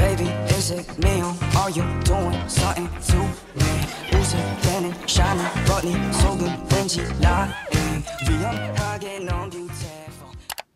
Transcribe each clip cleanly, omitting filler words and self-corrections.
Baby, is it me or are you doing something to me? 웃을 때는 shining but 네 속은 왠지 lie 위험하게 넌 beautiful.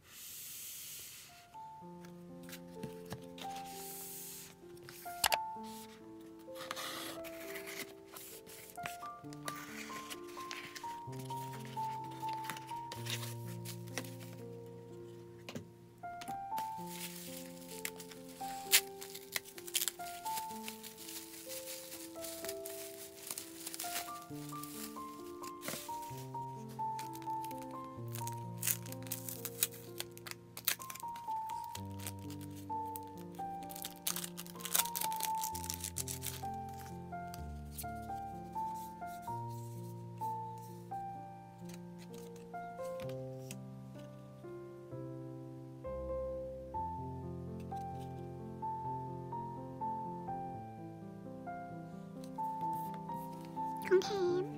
Okay.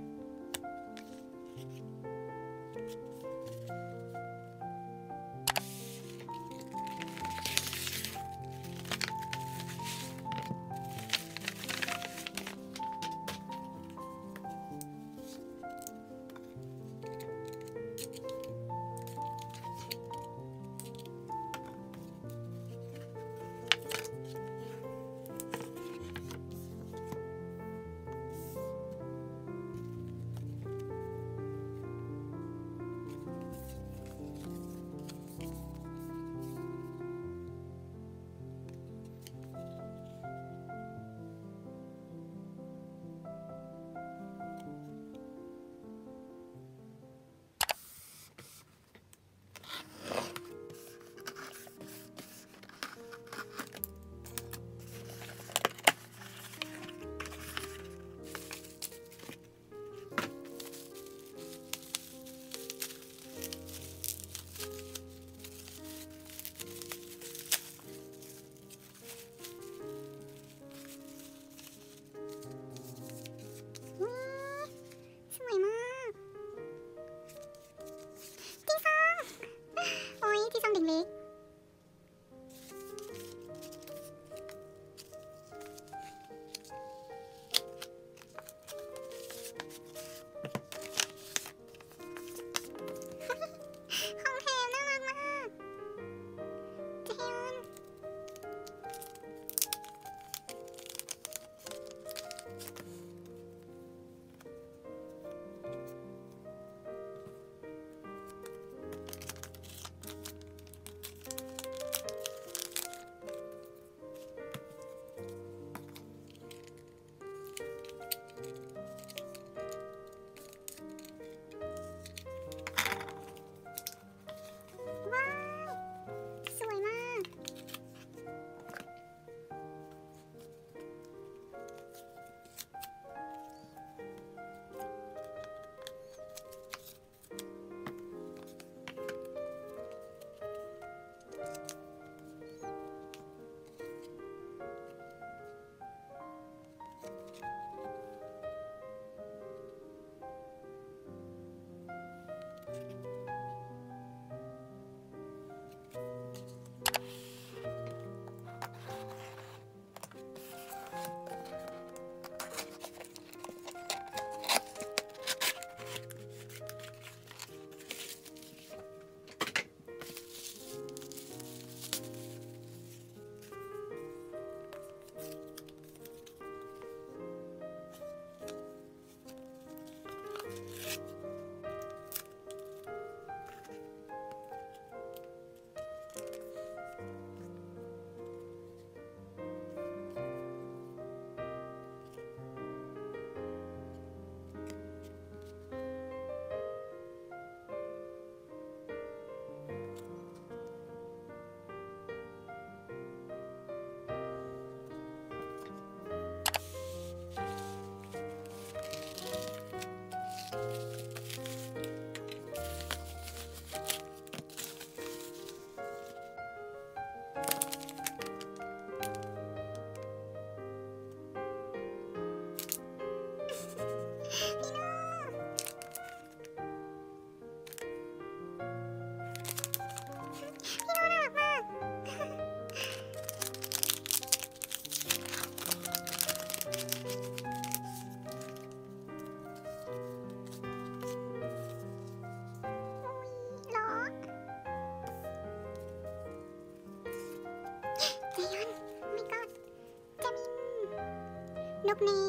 นุกนี้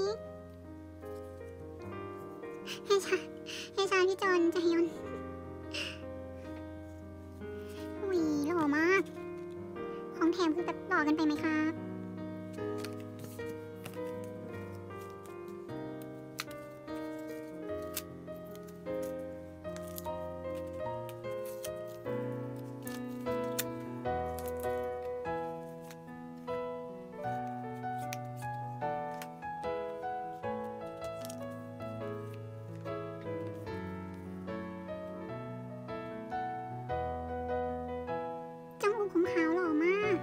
เฮชาพี่จอนจะฮยอนอุ้ยหล่อมากของแถมคือแบบหล่อกันไปไหมครับจังอูผมขาวหล่อมาก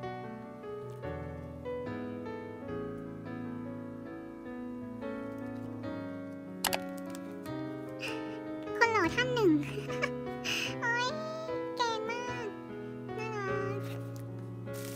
คนหล่อท่านหนึ่ง โอ้ยเก่งมากน่ารัก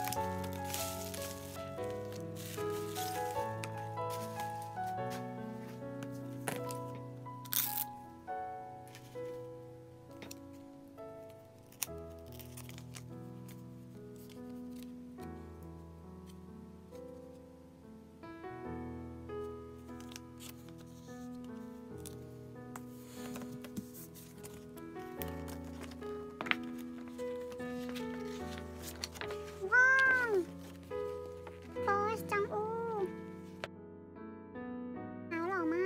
ว้าวบอสจังอูขาวหล่อมาก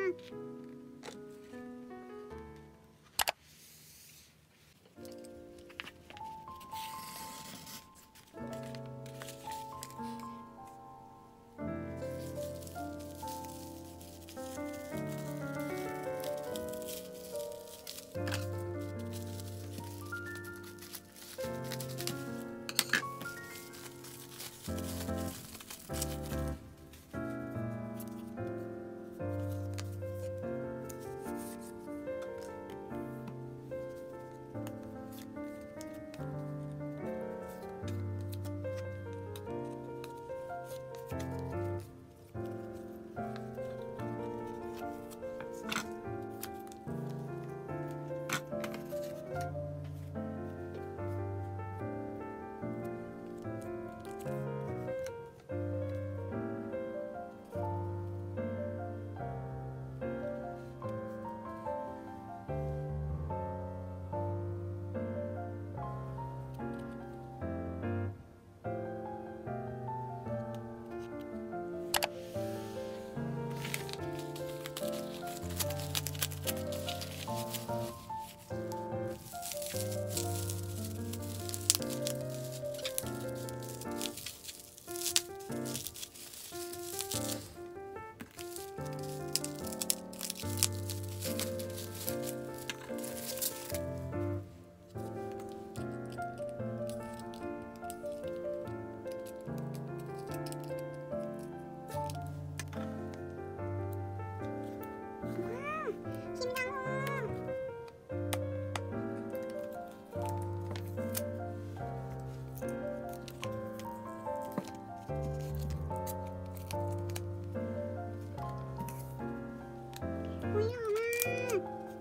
อุ้ยหล่อมาก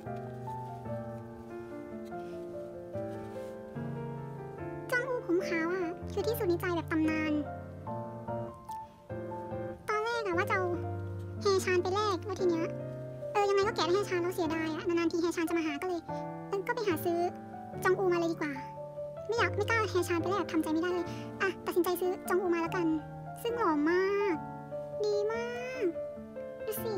จังอูผมขาวอ่ะคือที่สุดในใจแบบตำนาน ตอนแรกอะว่าจะเอาเฮชานไปแลกแล้วทีเนี้ยยังไงก็แกะเฮชานแล้วเสียดายอะนานๆทีเฮชานจะมาหาก็เลยก็ไปหาซื้อจองอูมาเลยดีกว่า ไม่กล้าเฮชานไปแลกทำใจไม่ได้เลยอ่ะตัดสินใจซื้อจองอูมาแล้วกัน ซึ่งหล่อมากดีมากดูสิ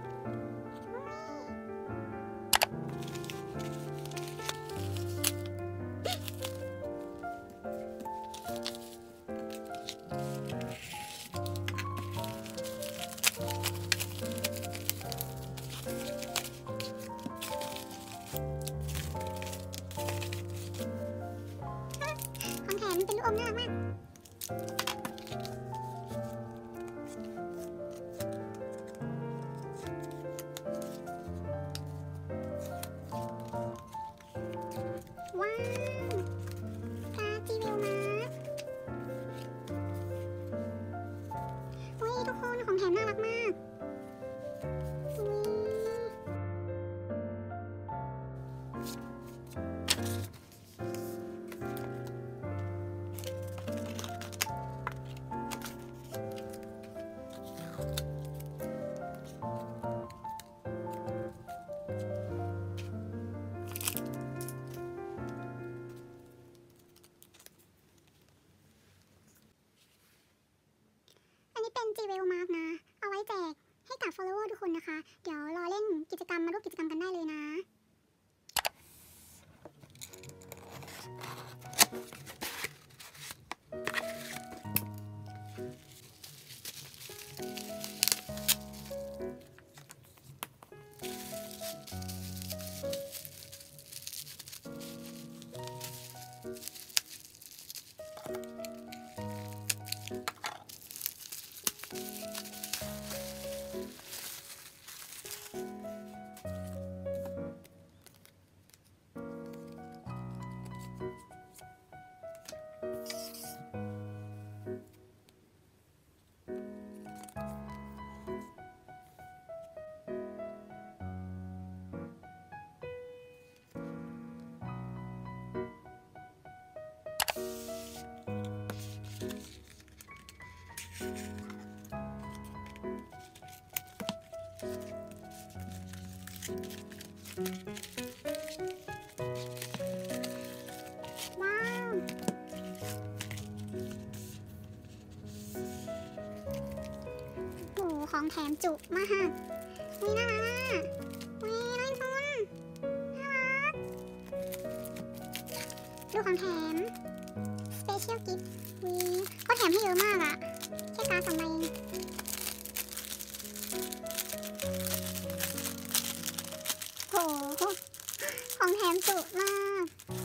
ของแถมมันเป็นลูกอมน่ารักมากจีเวลมาร์กนะเอาไว้แจกให้กับ follower ทุกคนนะคะเดี๋ยวรอเล่นกิจกรรมมาร่วมกิจกรรมกันได้เลยนะว้าวโหของแถมจุมากนี่น่ารักอ่ะวิน้อยซุนน่ารักดูของแถม Special Gift วิเขาแถมให้เยอะมากอ่ะแค่การ์ด2 ใบโหของแถมจุมาก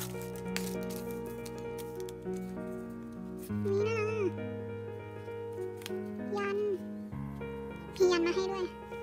นี่นะยันมียันมาให้ด้วย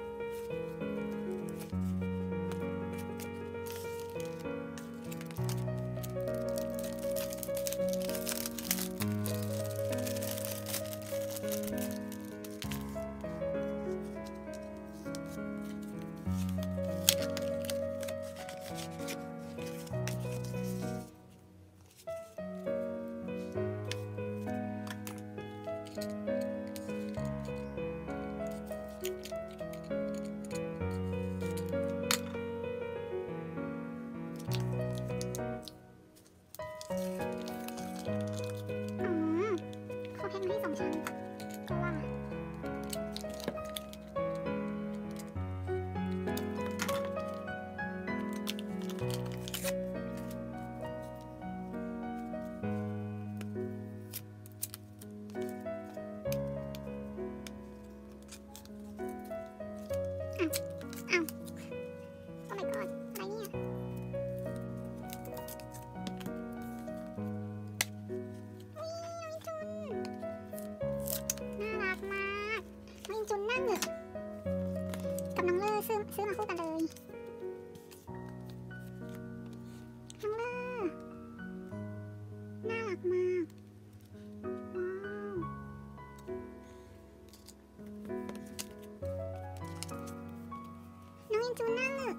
เขาแพ็คมาให้2 ชั้นก็ว่าอ้าว โอ้ my god อะไรเนี่ยน่ารักมากน้องอินจุนนั่งอยู่กับน้องเลอซื้อมาคู่กันเลยน้องเลอน่ารักมากว้าวน้องอินจุนนั่งอยู่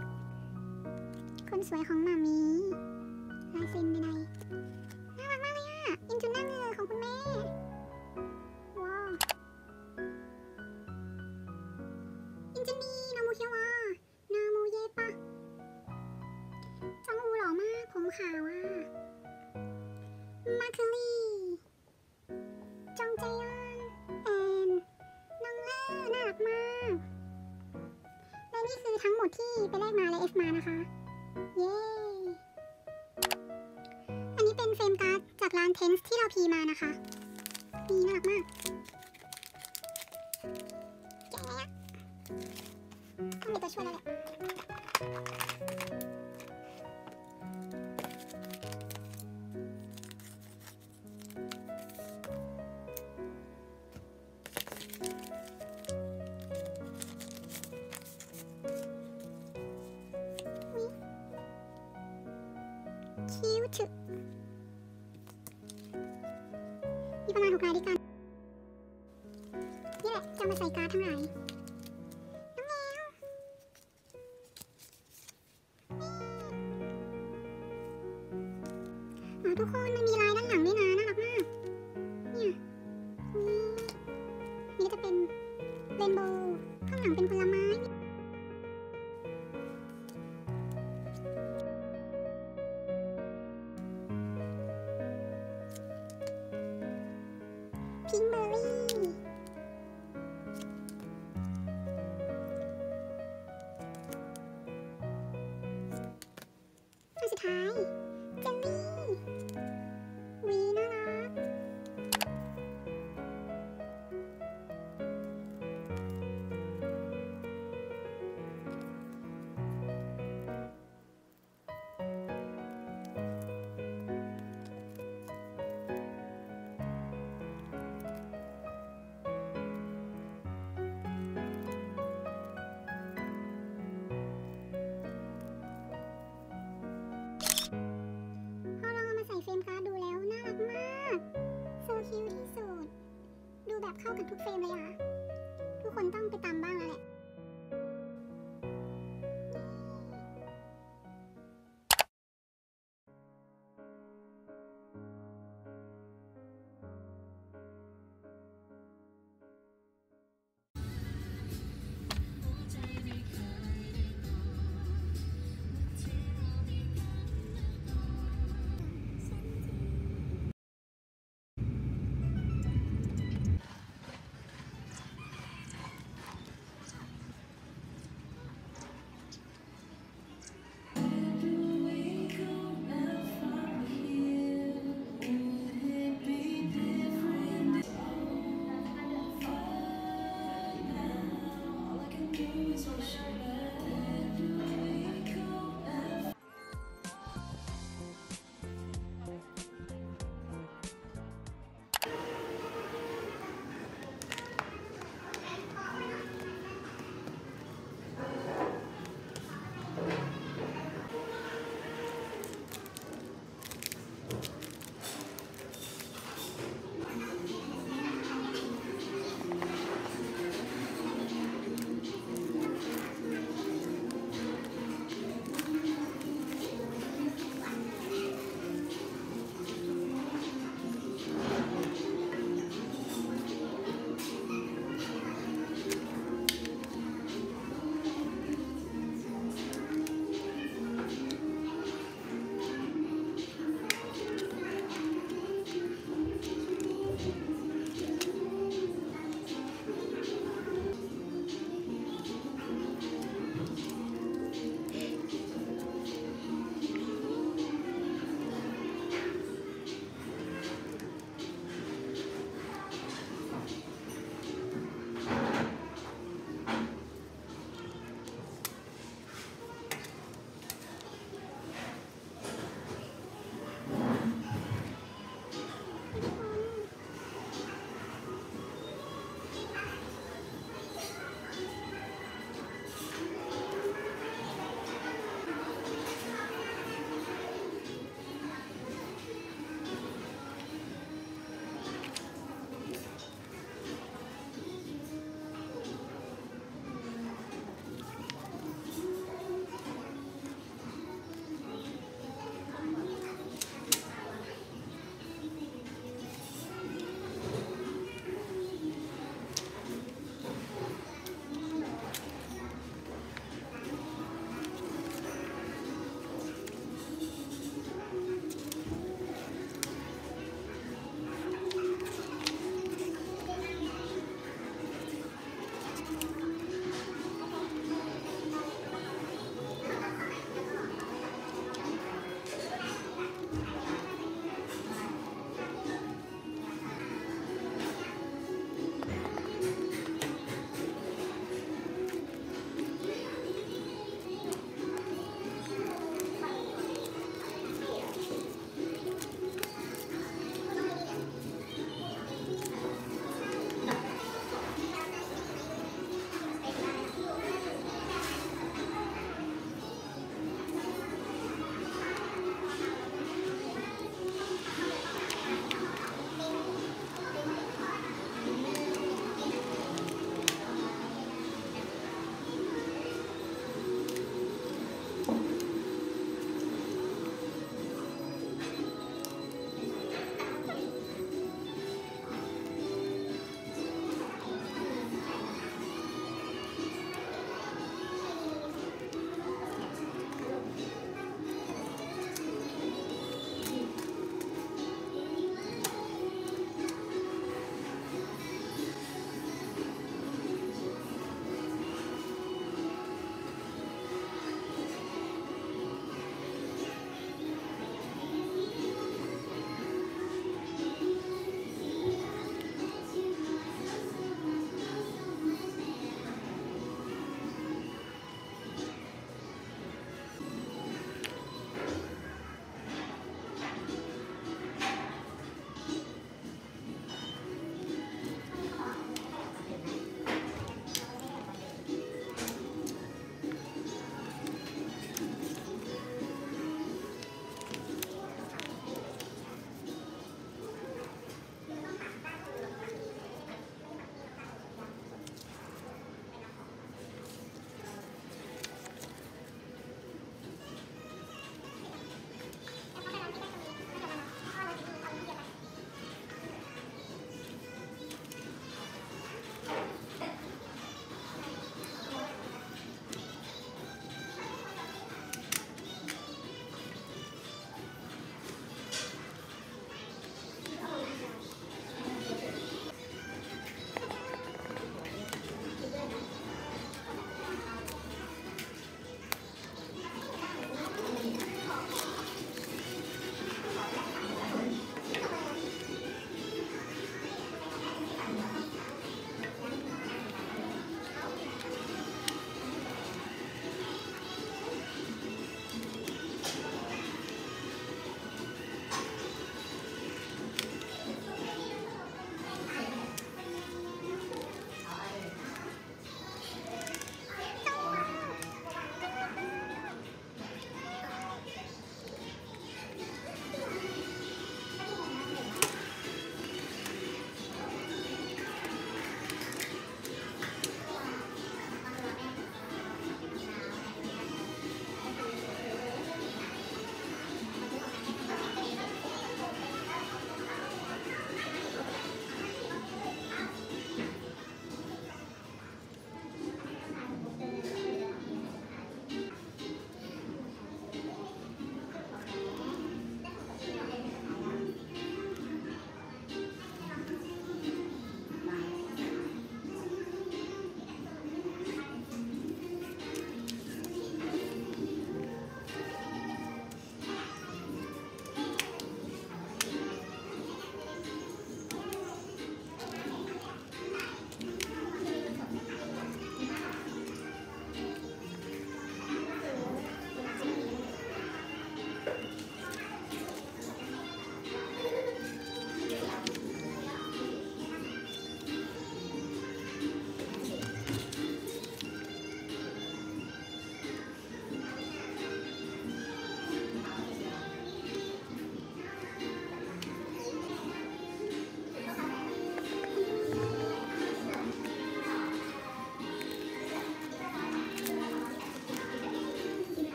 คนสวยของหมามีลายเซ็นใดๆน่ารักมากเลยอ่ะอินจุนนั่งอยู่ของคุณแม่ว้าวอินจุนดีนามูเคียวะนามูเยปะจองอูหล่อมากผมขาวอ่ะมาคือลี่จองใจยอนแอนน้องเล่น่ารักมากและนี่คือทั้งหมดที่ไปแลกมาและ F มานะคะเย้อันนี้เป็นเฟรมการ์ดจากร้านเทนส์ที่เราพีมานะคะนี่น่ารักมากแกะไงอะต้องมีตัวช่วยแล้วแหละคิวถึมีประมาณ6 รายด้วยกันนี่แหละจะมาใส่การ์ดทั้งหลายน้องแมวทุกคนมันมีลายด้านหลังด้วยนะน่ารักมากเนี่ยนี่จะเป็นเรนโบว์ข้างหลังเป็นผลไม้พิงค์เบอร์รี่เข้ากันทุกเฟรมเลยอ่ะทุกคนต้องไปตามบ้างแล้วแหละ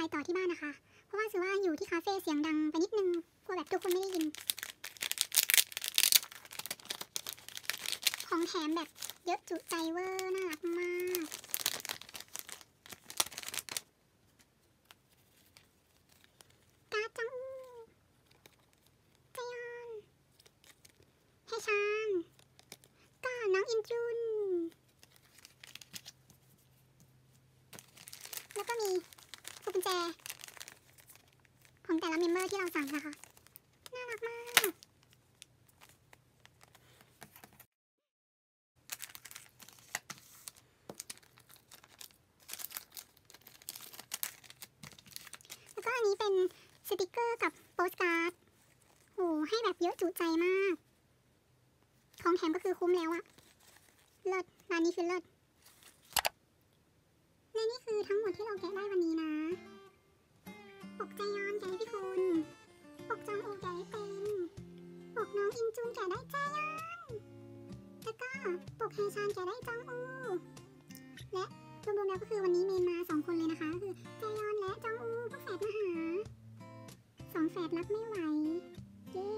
ต่อที่บ้านนะคะ เพราะว่าถือว่าอยู่ที่คาเฟ่เสียงดังไปนิดนึงกลัวแบบทุกคนไม่ได้ยินของแถมแบบเยอะจุใจเวอร์น่ารักมากการ์ดจังอูจยอนเฮชานก็น้องอินจุนแล้วก็มีพวงกุญแจของแต่ละเมมเบอร์ที่เราสั่งนะคะน่ารักมากแล้วก็อันนี้เป็นสติกเกอร์กับโปสการ์ดโหให้แบบเยอะจุใจมากของแถมก็คือคุ้มแล้วอะเลิศร้านนี้คือเลิศและนี่คือทั้งหมดที่เราแกะได้วันนี้นะปกใจยอนแกะได้พี่คุณปกจองอูแกะได้เป็นปกน้องอินจุนแกะได้ใจยอนแล้วก็ปกเฮชานแกะได้จองอูและรวมๆแล้วก็คือวันนี้เมนมา2 คนเลยนะคะก็คือใจยอนและจองอูพวกแฝดมาหา2 แฝดรักไม่ไหวเย้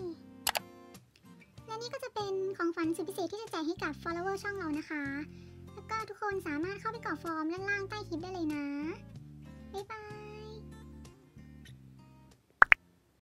และนี่ก็จะเป็นของขวัญสุดพิเศษที่จะแจกให้กับ follower ช่องเรานะคะแล้วก็ทุกคนสามารถเข้าไปกรอกฟอร์มด้านล่างใต้คลิปได้เลยนะ